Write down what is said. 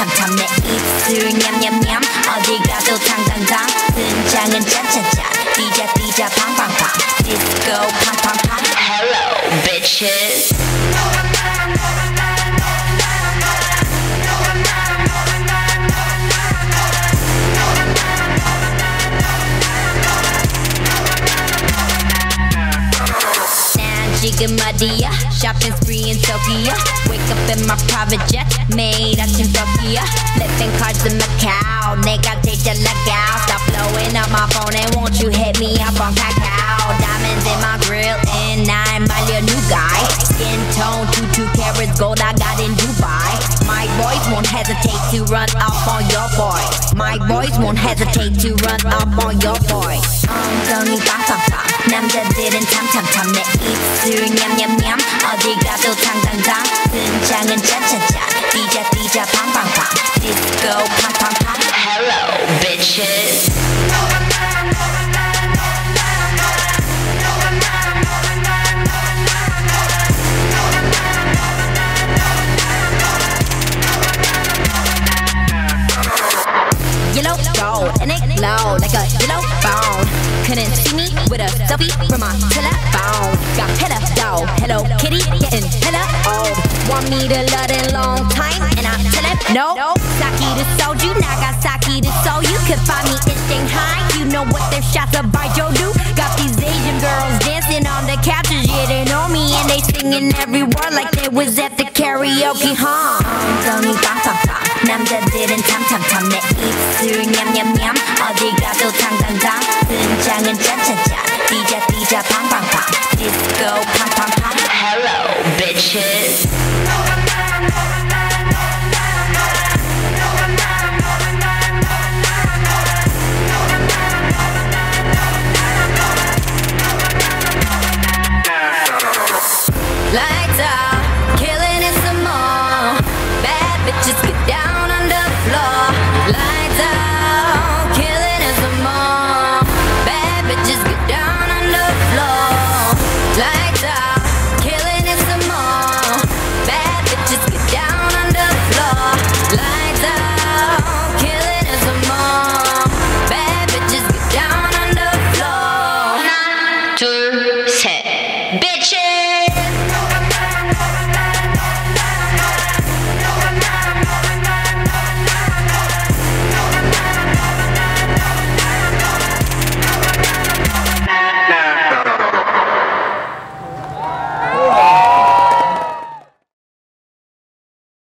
참참참 내 입술 냠냠냠 어디 가도 당당당 등장은 짠짠짠 뛰자 팡팡팡 디스코 팡팡팡 Hello bitches 지금 어디야 shopping spree in Tokyo wake up in my private jet made out in Tokyo flipping cards in Macau 내가 제일 잘 나가 stop blowing up my phone and won't you hit me up on Kakao diamonds in my grill and I'm my new guy skin tone 2 carats gold I got in Dubai my boys won't hesitate to run up on your boy my boys won't hesitate to run up on your boy 엉덩이 빵빵빵 남자들은 참참참 내 입술 냠냠냠 어디 가도 당당당 등장은 짠짠짠 뛰자 팡팡팡 디스코 팡팡팡 Hello bitches Yellow gold and it glow like a yellow phone. Couldn't see me with a selfie from my telephone. Got hella dough, Hello Kitty getting hella old. Want me to love in long time and I tell him no. Saki to soju, Nagasaki to Seoul. You could find me in Shanghai. You know what their shots of Baijiu do. Got these Asian girls dancing on the couches. Yeah, they know me and they singing every word like they was at the karaoke, huh? 엉덩이 빵빵빵 남자들은 참참참 내 입술 냠냠냠 어디 가도 당당당 등장은 짠짠짠